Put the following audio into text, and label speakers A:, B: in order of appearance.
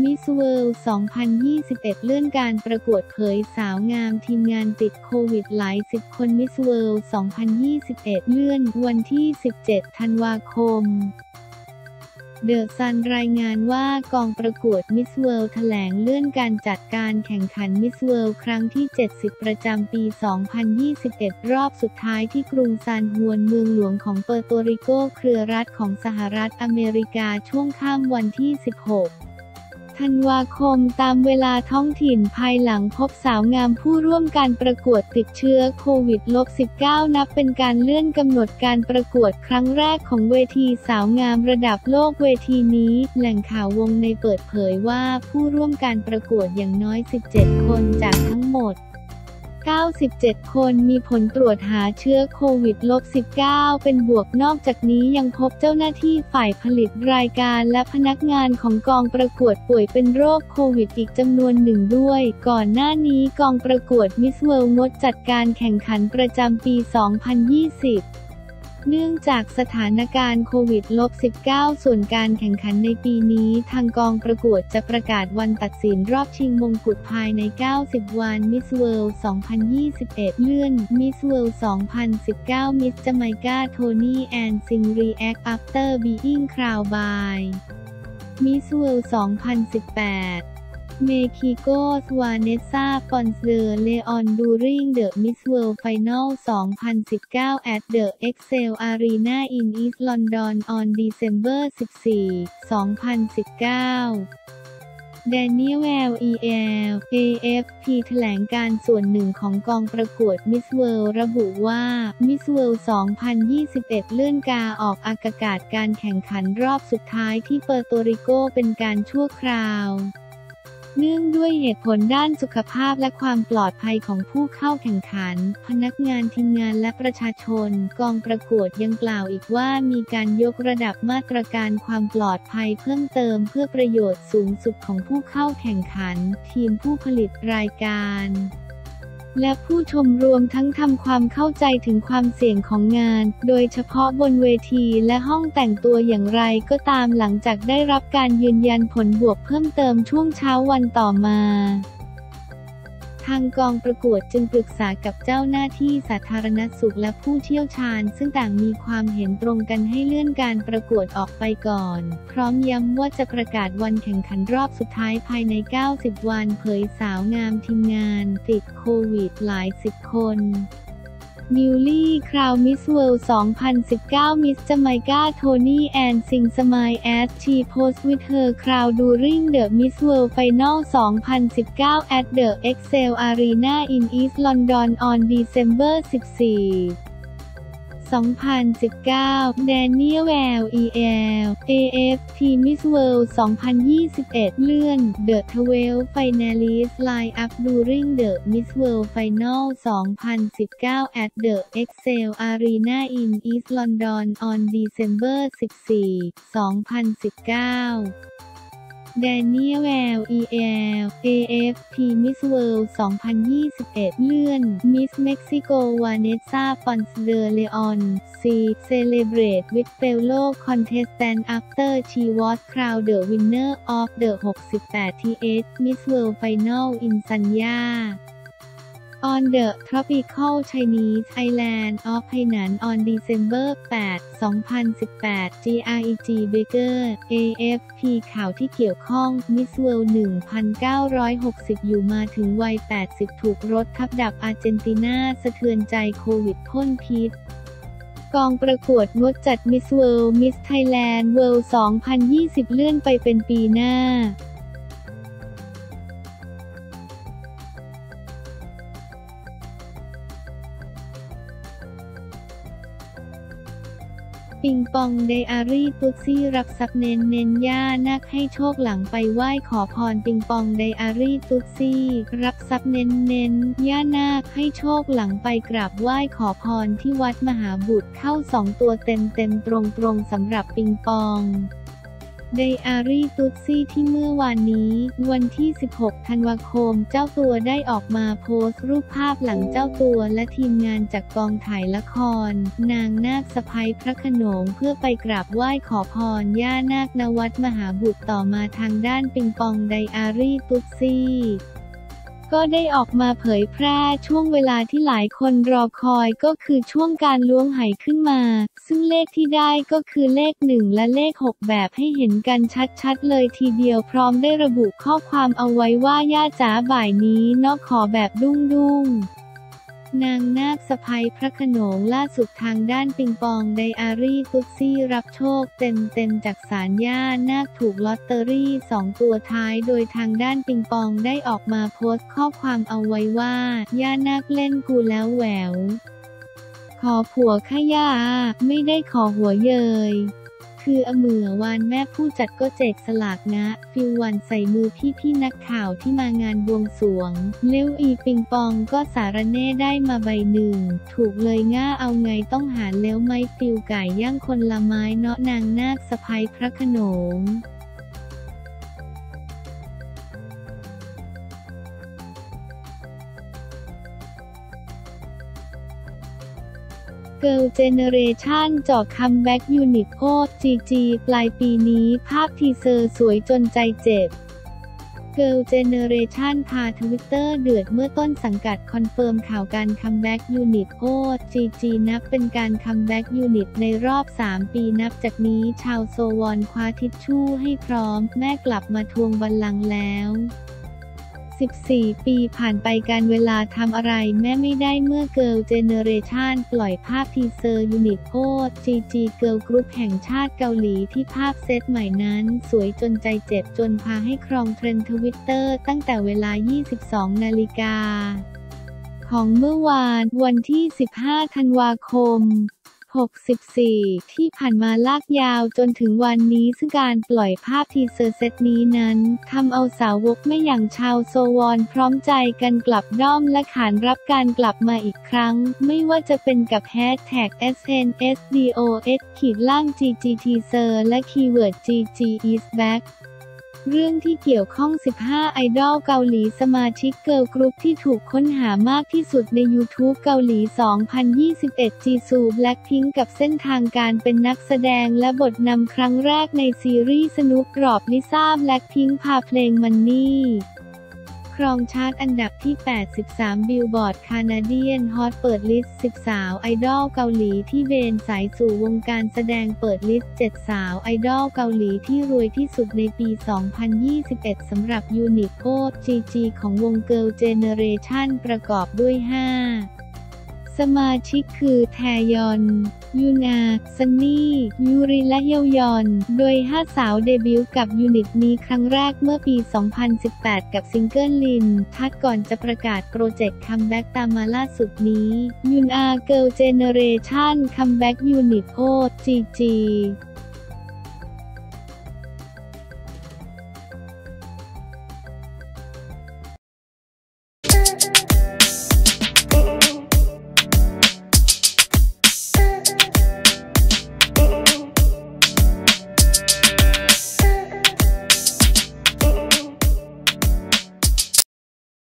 A: มิสเวิลด์ 2021 เลื่อนการประกวดเผยสาวงามทีมงานติดโควิดหลายสิบคนมิสเวิลด์ 2021 เลื่อนวันที่ 17 ธันวาคมเดอะซันรายงานว่ากองประกวดมิสเวิลด์แถลงเลื่อนการจัดการแข่งขันมิสเวิลด์ครั้งที่ 70 ประจำปี 2021 รอบสุดท้ายที่กรุงซานฮวนเมืองหลวงของเปอร์โตริโกเครือรัฐของสหรัฐอเมริกาช่วงค่ำวันที่ 16 ธันวาคมตามเวลาท้องถิ่นภายหลังพบสาวงามผู้ร่วมการประกวดติดเชื้อโควิด -19 นับเป็นการเลื่อนกำหนดการประกวดครั้งแรกของเวทีสาวงามระดับโลกเวทีนี้แหล่งข่าววงในเปิดเผยว่าผู้ร่วมการประกวดอย่างน้อย 17 คนจากทั้งหมด97 คนมีผลตรวจหาเชื้อโควิด -19 เป็นบวกนอกจากนี้ยังพบเจ้าหน้าที่ฝ่ายผลิตรายการและพนักงานของกองประกวดป่วยเป็นโรคโควิดอีกจำนวนหนึ่งด้วยก่อนหน้านี้กองประกวดมิสเวิลด์งดจัดการแข่งขันประจำปี 2020 เนื่องจากสถานการณ์โควิด -19 ส่วนการแข่งขันในปีนี้ทางกองประกวดจะประกาศวันตัดสินรอบชิงมงกุฎภายใน 90 วัน Miss World 2021 เลื่อน Miss World 2019 Miss Jamaica Tony and Sing React After Being Crowned by Miss World 2018เมคิโกสวาเนสซาฟอนเซอร์เลออนดูริงเดอะมิสเวิลด์ไฟนอล 2019 at the Excel Arena in East London on December 14, 2019 Daniel AFP แถลงการส่วนหนึ่งของกองประกวดมิสเวิลด์ระบุว่ามิสเวิลด์ 2021 เลื่อนการออกอากาศการแข่งขันรอบสุดท้ายที่เปอร์โตริโกเป็นการชั่วคราวเนื่องด้วยเหตุผลด้านสุขภาพและความปลอดภัยของผู้เข้าแข่งขันพนักงานทีมงานและประชาชนกองประกวดยังกล่าวอีกว่ามีการยกระดับมาตรการความปลอดภัยเพิ่มเติมเพื่อประโยชน์สูงสุดของผู้เข้าแข่งขันทีมผู้ผลิตรายการและผู้ชมรวมทั้งทำความเข้าใจถึงความเสี่ยงของงานโดยเฉพาะบนเวทีและห้องแต่งตัวอย่างไรก็ตามหลังจากได้รับการยืนยันผลบวกเพิ่มเติมช่วงเช้าวันต่อมาทางกองประกวดจึงปรึกษากับเจ้าหน้าที่สาธารณสุขและผู้เชี่ยวชาญซึ่งต่างมีความเห็นตรงกันให้เลื่อนการประกวดออกไปก่อนพร้อมย้ำว่าจะประกาศวันแข่งขันรอบสุดท้ายภายใน 90 วันเผยสาวงามทีมงานติดโควิดหลายสิบคนNewly Crowned Miss World 2019 Miss Jamaica Tony and Sing Smile as she posed with her crown during the Miss World Final 2019 at the Excel Arena in East London on December 14, 2019 Daniel AFP Miss World 2021 เลื่อน The 12 Finalists Line Up During the Miss World Final 2019 at the Excel Arena in East London on December 14, 2019 Daniel AFP Miss World 2021 เลื่อน Miss Mexico Vanessa Ponce de Leon celebrate with fellow contestants after she was crowned the winner of the 68th Miss World Final in Sanya on the tropical Chinese island of Hainan on December 8, 2018 GREG Baker AFP ข่าวที่เกี่ยวข้อง Miss World 1960 อยู่มาถึงวัย 80 ถูกรถทับดับอาร์เจนตินาสะเทือนใจโควิดพ่นพิษกองประกวดงดจัด Miss World Miss Thailand World 2020 เลื่อนไปเป็นปีหน้าปิงปองไดอารี่ตุ๊ดซี่รับทรัพย์เน้นย่านาคให้โชคหลังไปไหว้ขอพรปิงปองไดอารี่ตุ๊ดซี่รับทรัพย์เน้นย่านาคให้โชคหลังไปกราบไหว้ขอพรที่วัดมหาบุตรเข้า2 ตัวเต็มตรงสำหรับปิงปองไดอารี่ตุ๊ดซี่ที่เมื่อวานนี้วันที่ 16 ธันวาคมเจ้าตัวได้ออกมาโพสต์รูปภาพหลังเจ้าตัวและทีมงานจากกองถ่ายละครนางนาคสะใภ้พระโขนงเพื่อไปกราบไหว้ขอพรย่านาคณวัดมหาบุตรต่อมาทางด้านปิงปองไดอารี่ตุ๊ดซี่ก็ได้ออกมาเผยแพร่ช่วงเวลาที่หลายคนรอคอยก็คือช่วงการล้วงไหขึ้นมาซึ่งเลขที่ได้ก็คือเลข1และเลข6แบบให้เห็นกันชัดๆเลยทีเดียวพร้อมได้ระบุข้อความเอาไว้ว่าย่าจ๋าบ่ายนี้เนาะขอแบบดุ้งนางนาคสะใภ้พระโขนงล่าสุดทางด้านปิงปองไดอารี่ตุ๊ดซี่รับโชคเต็มจากศาลย่านาคถูกลอตเตอรี่2ตัวท้ายโดยทางด้านปิงปองได้ออกมาโพสต์ข้อความเอาไว้ว่าย่านาคเล่นกูแล้วแหววขอผัวข้าย่าไม่ได้ขอหัวเยยคือเมื่อวานแม่ผู้จัดก็แจกสลากนะฟิลวันใส่มือพี่นักข่าวที่มางานบวงสรวงเลี้ยวอีปิงปองก็สารเน่ได้มาใบหนึ่งถูกเลยง่าเอาไงต้องหาเลี้ยวไม้ฟิลไก่ย่างคนละไม้เนาะนางนาคสะใภ้พระโขนงเกิร์ลเจเนเรชั่นจ่อคัมแบ็กยูนิตโคตรจีปลายปีนี้ภาพทีเซอร์สวยจนใจเจ็บเกิร์ลเจเนเรชั่นพาทวิตเตอร์เดือดเมื่อต้นสังกัดคอนเฟิร์มข่าวการคัมแบ็กยูนิตโคตรจีนับเป็นการคัมแบ็กยูนิตในรอบ3 ปีนับจากนี้ชาวโซวอนคว้าทิชชู่ให้พร้อมแม่กลับมาทวงบัลลังก์แล้ว14 ปีผ่านไปการเวลาทำอะไรแม่ไม่ได้เมื่อเกิร์ลเจเนเรชั่นปล่อยภาพทีเซอร์ยูนิตโคตรเกิร์ลกรุ๊ปแห่งชาติเกาหลีที่ภาพเซตใหม่นั้นสวยจนใจเจ็บจนพาให้ครองเทรนด์ทวิตเตอร์ตั้งแต่เวลา 22 นาฬิกาของเมื่อวานวันที่ 15 ธันวาคม64ที่ผ่านมาลากยาวจนถึงวันนี้ซึ่งการปล่อยภาพทีเซอร์เซตนี้นั้นทำเอาสาวกไม่อย่างชาวโซวอนพร้อมใจกันกลับด้อมและขานรับการกลับมาอีกครั้งไม่ว่าจะเป็นกับแฮชแท็ก SNSD_GG ทีเซอร์และคีย์เวิร์ด GG is backเรื่องที่เกี่ยวข้อง15ไอดอลเกาหลีสมาชิกเกิร์ลกรุ๊ปที่ถูกค้นหามากที่สุดใน YouTube เกาหลี 2021 จีซู แบล็คพิงค์กับเส้นทางการเป็นนักแสดงและบทนำครั้งแรกในซีรีส์สนุกกรอบลิซ่าแบล็คพิงค์พาเพลงมันนี่ครองชาร์ตอันดับที่ 83 บิลบอร์ด คานาเดียน ฮอต เปิดลิสต์ 10 สาวไอดอลเกาหลีที่เบนสายสู่วงการแสดงเปิดลิสต์ 7 สาวไอดอลเกาหลีที่รวยที่สุดในปี 2021 สำหรับยูนิตโคตรจีของวงเกิร์ลเจเนเรชั่นประกอบด้วย 5 สมาชิกคือแทยอนยูนาซันนี่ยูริและเฮยอน โดย 5 สาวเดบิวต์กับยูนิตนี้ครั้งแรกเมื่อปี 2018 กับซิงเกิลลินทัดก่อนจะประกาศโปรเจกต์คัมแบ็กตามมาล่าสุดนี้ยุนอาเกิร์ลเจเนเรชั่นคัมแบ็กยูนิตโคตรจี